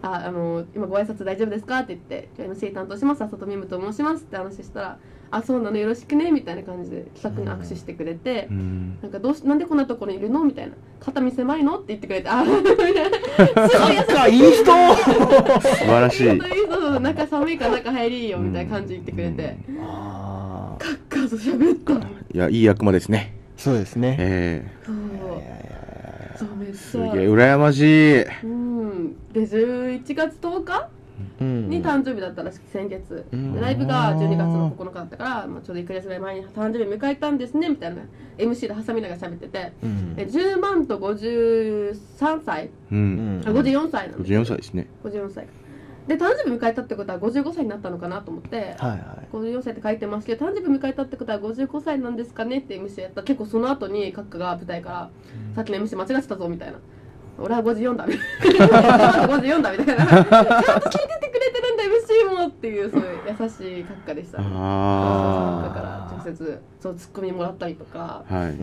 今ご挨拶大丈夫ですか?」って言って「MC 担当します浅戸美夢と申します」って話したら「あ、そうなの、よろしくね」みたいな感じで気さくに握手してくれて「なんかなんでこんなところにいるの?」みたいな「肩身狭いの?」って言ってくれて「あみたいなすごい優しいいい人素晴らしい。 そう中寒いから中入りよみたいな感じで言ってくれて、カッカーと喋った。 いや、いい役間ですね。 そうですね。 そうめっちゃすげえ羨ましい。 で11月10日に誕生日だったらしく、先月でライブが12月の9日だったから、ちょうど1ヶ月ぐらい前に誕生日迎えたんですねみたいな MC で挟みながら喋ってて、10万と53歳、54歳なんです。 54歳ですね。 54歳で誕生日迎えたってことは55歳になったのかなと思って、54歳って書いてますけど、誕生日迎えたってことは55歳なんですかねって MC やったら、結構その後にカッカが舞台から「さっきの MC 間違ってたぞ」みたいな「俺は54だ」みたいな「54だ」みたいな「ちゃんと聞いててくれてるんだ MC も」っていう、そういう優しいカッカでしたね。カッカから直接そうツッコミもらったりとか、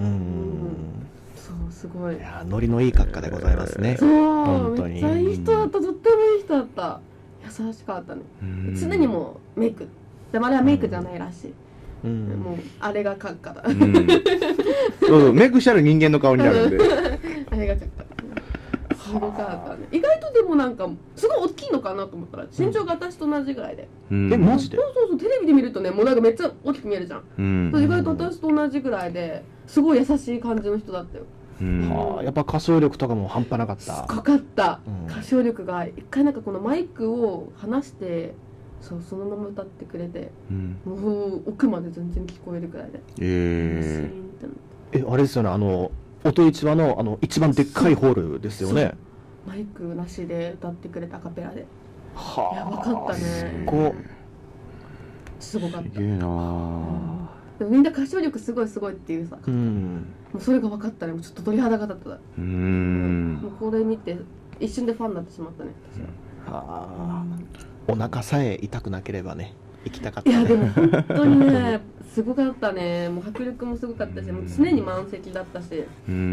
そうすごい、 いやノリのいいカッカでございますね。 そう本当にめっちゃいい人だった。とってもいい人だった。優しかったね。常にもうメイクでもあれはメイクじゃないらしい。もうあれがカッカだ。 そうメイクしてある人間の顔になるんで。 あれがちょっとすごかったね。意外とでもなんかすごい大きいのかなと思ったら身長が私と同じぐらいで。 マジで？ そうテレビで見るとね、もうなんかめっちゃ大きく見えるじゃん。意外と私と同じぐらいですごい優しい感じの人だったよ。 やっぱ歌唱力とかも半端なかった。 すごかった、歌唱力が。一回なんかこのマイクを離してそのまま歌ってくれて、もう奥まで全然聞こえるくらいで、 あれですよね、音市場の一番でっかいホールですよね。 マイクなしで歌ってくれたアカペラで。やばかったね。すごかった。 すげえな。 でもみんな歌唱力すごいすごいっていうさ、もうそれが分かったね。もうちょっと鳥肌が立った。もうこれ見て一瞬でファンになってしまったね、私は。 お腹さえ痛くなければね、行きたかったね。 いやでも本当にねすごかったね。もう迫力もすごかったし、もう常に満席だったし、ぜ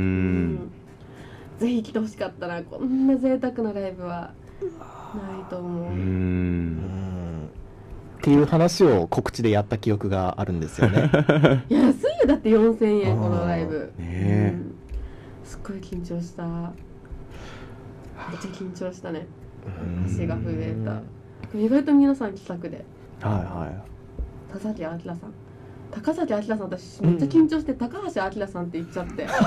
ひ来てほしかったな。こんな贅沢なライブはないと思う。 っていう話を告知でやった記憶があるんですよね。 安いよ、だって4000円このライブ。すっごい緊張した。めっちゃ緊張したね。足が震えた。意外と皆さん気さくで。高崎明さん、私めっちゃ緊張して高橋明さんって言っちゃって、一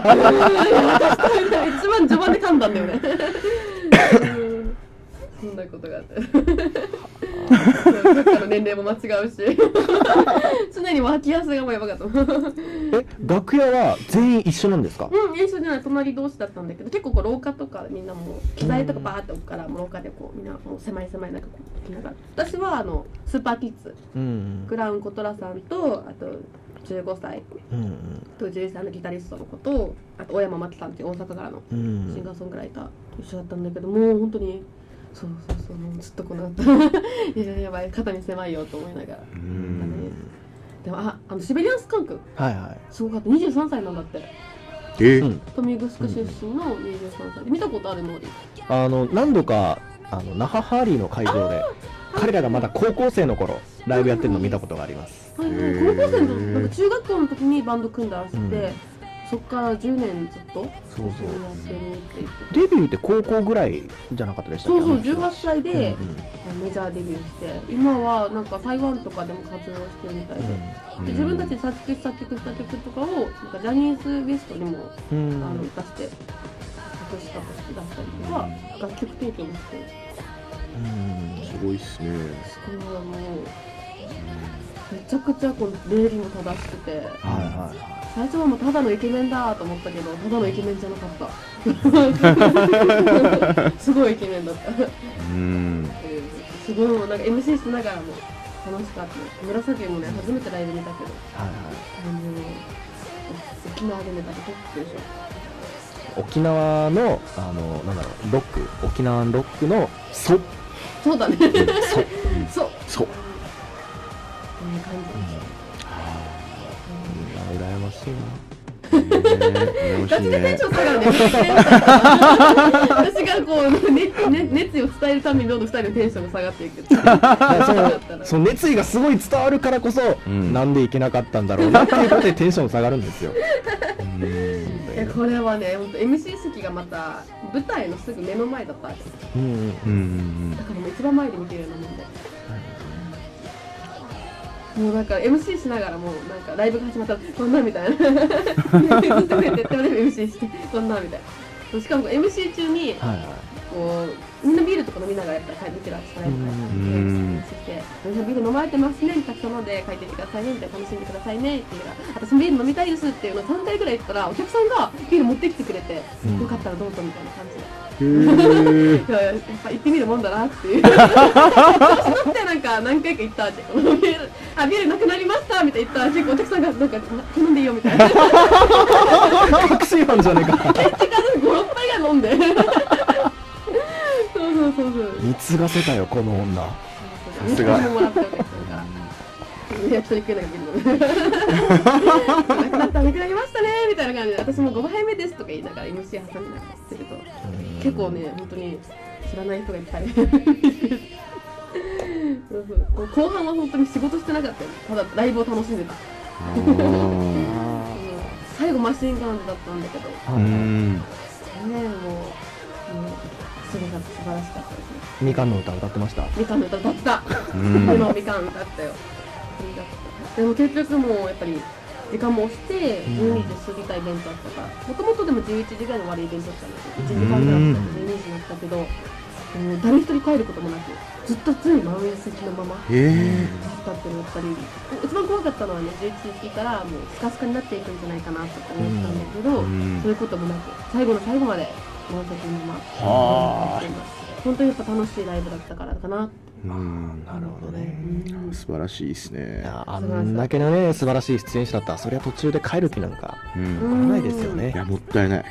番序盤で噛んだんだよね。そんなことがあって、の年齢も間違うし、常に脇汗がもやばかった。 楽屋は全員一緒なんですか？ 一緒じゃない、隣同士だったんだけど、結構こう廊下とかみんなもう機材とかバーって置くから、廊下でこうみんなもう狭いなんかこう来ながら、私はスーパーキッズ、クラウンコトラさんと、あと15歳と11歳のギタリストの子と、あと小山真紀さんっていう大阪からのシンガーソングライターと一緒だったんだけど、もう本当にそうもうずっとこのやばい、肩身狭いよと思いながら。でもシベリアンスカンク、すごかった。23歳なんだって。豊見城出身の23歳で、見たことあるの？ 何度か那覇ハーリーの会場で彼らがまだ高校生の頃ライブやってるのを見たことがあります。 高校生のなんか中学校の時にバンド組んだらしくて、そっから10年ずっとやってるって言って。 デビューって高校ぐらいじゃなかったでしたっけ？ そう18歳でメジャーデビューして、今はなんか台湾とかでも活動してるみたいで、自分たちで作曲した曲とかをなんかジャニーズ WEST にも出して作詞家として出したりとか、楽曲提供もしてる。 すごいっすね。 それはもうめちゃくちゃこう礼儀も正しくて、最初はもうただのイケメンだと思ったけど、ただのイケメンじゃなかった。すごいイケメンだった。すごいもうなんか MC しながらも楽しかった。紫もね初めてライブ見たけど、沖縄で見たらトップでしょ。 沖縄のなんだろう、ロック、沖縄ロックのそうだね。そう。いい感じ。 羨ましいな。 ガチでテンション下がるね。私がこう熱意を伝えるためにどんどん2人のテンションが下がっていく。 その熱意がすごい伝わるからこそ、なんでいけなかったんだろうなっていうことでテンション下がるんですよ。 これはね、本当 MC 席がまた舞台のすぐ目の前だったわけです。だからもう一番前で見てるようなもんで。もうなんか MC しながらもうなんかライブが始まったらこんなみたいなずっとこうやって MC してこんなみたいな。しかも MC 中にこうみんなビールとか飲みながらやったら見てるわけじゃないですか。して「ビール飲まれてますね」たくさん飲んで帰っていってくださいねみたいな、楽しんでくださいねっていうから「私ビール飲みたいです」っていうのを3回ぐらい言ったらお客さんがビール持ってきてくれて、よかったらどうぞみたいな感じで。やっぱ行ってみるもんだなっていう。調子乗ってなんか何回か行ったってビールなくなりましたみたいな言ったら結構お客さんがなんか飲んでいいよみたいな。 確信犯じゃねえか。 めっちゃ数5、6杯が飲んで。そう貢がせたよこの女。 さすが。 焼き鳥食えないけどなくなったなくなりましたねみたいな感じで、私も5杯目ですとか言いながら MC 挟みながらすると結構ね、本当に知らない人がいっぱい後半は本当に仕事してなかったよ。ただライブを楽しんでた。最後マシンガンズだったんだけどね、もうすごかった、素晴らしかったですね。 みかんの歌歌ってました。 みかんの歌歌った。今みかん歌ったよ。でも結局もうやっぱり時間も押して12時過ぎたイベントだったから、もともとでも11時ぐらいの終わりイベントだったんですよ。1時間ぐらいだった12時になったけど、誰一人帰ることもなくずっと常に真上席のままだったっていうのやっぱり一番怖かったのはね、11時過ぎからもうスカスカになっていくんじゃないかなと思ったんだけど、そういうこともなく最後の最後まで真上席のまま帰っています。本当にやっぱ楽しいライブだったからかな。 なるほどね。 素晴らしいですね。 あんだけのね素晴らしい出演者だったらそりゃ途中で帰る気なんか来ないですよね。 いやもったいない。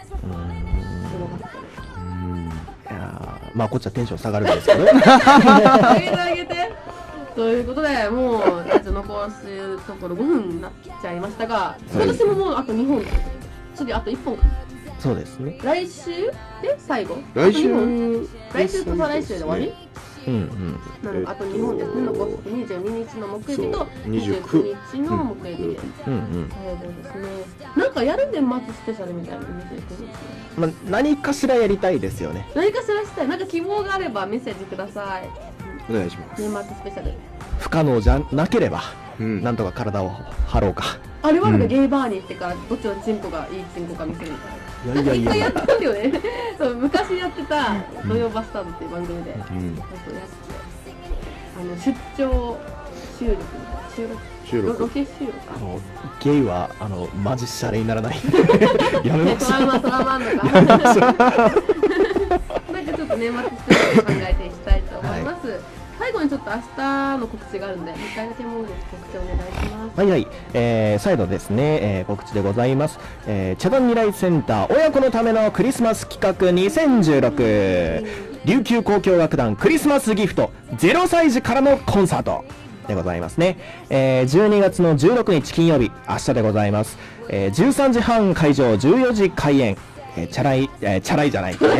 まあこっちはテンション下がるんですけど。 あげてあげて。ということでもうラジオ残すところ5分になっちゃいましたが、今年ももうあと2本、次あと1本か。 そうですね。 来週で最後。 来週と再来週で終わり？なのであと2本ですね。残す22日の木曜日と29日の木曜日です。そうですね。なんかやる年末スペシャルみたいなの見ていくんですね。 まあ何かしらやりたいですよね。 何かしらしたい。なんか希望があればメッセージください。 お願いします。 年末スペシャル。 不可能じゃなければ、なんとか体を張ろうか。 あれはなんかゲイバーに行ってからどっちのチンコがいいチンコか見せるみたいな。一回やったんだよね。そう昔やってた土曜バスタードっていう番組で、そうやって出張収録ロケ収録ゲイはマジシャレにならない。やめましょう。 トラウマあんのか。なんかちょっと年末スペシャル考えていきたいと思います。最後にちょっと明日の告知があるんで、1回だけもう告知お願いします。 はいはい、再度ですね、告知でございます。茶壇未来センター親子のためのクリスマス企画2016、琉球交響楽団クリスマスギフト0歳児からのコンサートでございますね。12月の16日金曜日、明日でございます。13時半会場、14時開演。チャラいじゃない。ご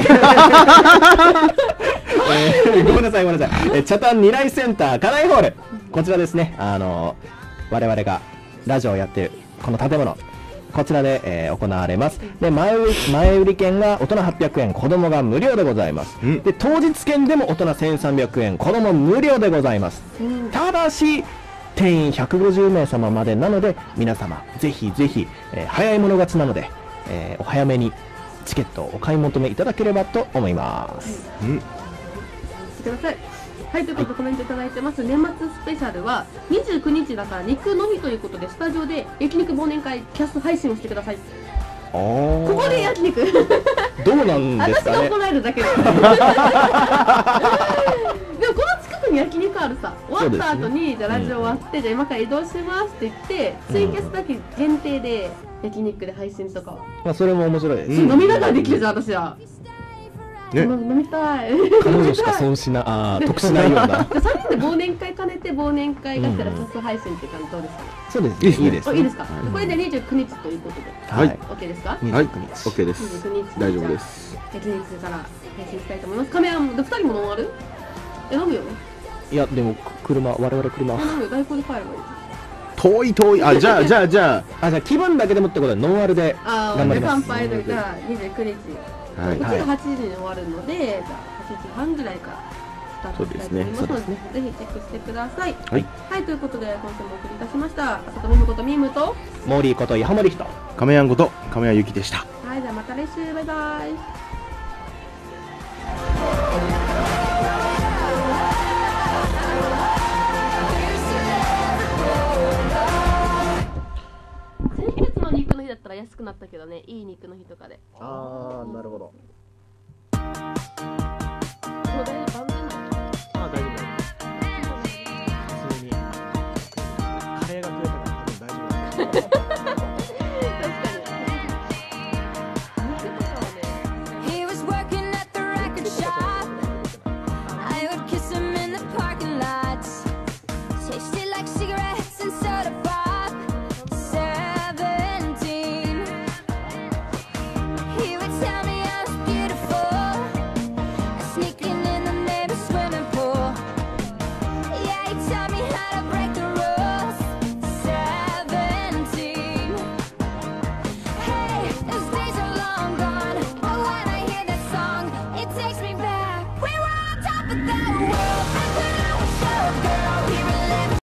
めんなさい。茶壇未来センター家内ホール、こちらですね。我々がラジオをやっているこの建物、こちらで、行われます。で、前売り券が大人800円、子供が無料でございます。で、当日券でも大人1300円、子供無料でございます。ただし定員150名様までなので、皆様ぜひぜひ、早い者勝ちなので、お早めにチケットをお買い求めいただければと思います。 ください。はい、ということでコメントいただいてます。年末スペシャルは29日だから肉のみということで、スタジオで焼肉忘年会キャスト配信をしてください。ここで焼肉どうなんですかね。 私が怒られるだけで。でもこの近くに焼肉あるさ。終わった後にじゃあラジオ終わって、じゃあ今から移動しますって言って、ツイキャスだけ限定で焼肉で配信とか。 まあそれも面白いです。 飲みながらできるじゃん私は。飲みたい。 彼女しか損しな、得しないような。 3人で忘年会兼ねてで忘年会がてら初配信って感じどうですかね。 そうです。 いいですねいいですね。 いいですか。これで29日ということで。 はい OK ですか。 はい、 29日。 OK です。 29日。 大丈夫です。 月日から配信したいと思います。カメラも2人もノンアル？飲むよ。 いや、でも、車、我々車。 飲むよ。代行で帰ればいい。 遠い遠い。あ、じゃあじゃあ気分だけでもってことで、ノンアルであ頑張ります。 乾杯でじゃあ29日。 はい。 うちが8時に終わるので、じゃあ8時半ぐらいからスタートしたいと思いますので、ぜひチェックしてください。 はい。 はい、ということで今週もお送りいたしました。あさとみむことみーむと、 モーリーこと矢浜力と。 亀やんこと亀谷ゆきでした。 はい、じゃあまた来週、バイバイ。先月の肉の日だったら安くなったけどね、いい肉の日とかで。 あー、なるほど。 もう大丈夫、万全なの。 あー、大丈夫。普通に。カレーが食えたから多分大丈夫。 確かに。肉とかはね。 He was working at the record shop. I would kiss him in the parking lots. Tasted like cigarettes and soda pop. 17. He would tell me I was beautiful. Sneaking in the neighbor's swimming pool. Yeah, he taught me how to break the rules. 17. Hey, those days are long gone. But when I hear that song, it takes me back. We were on top of the world.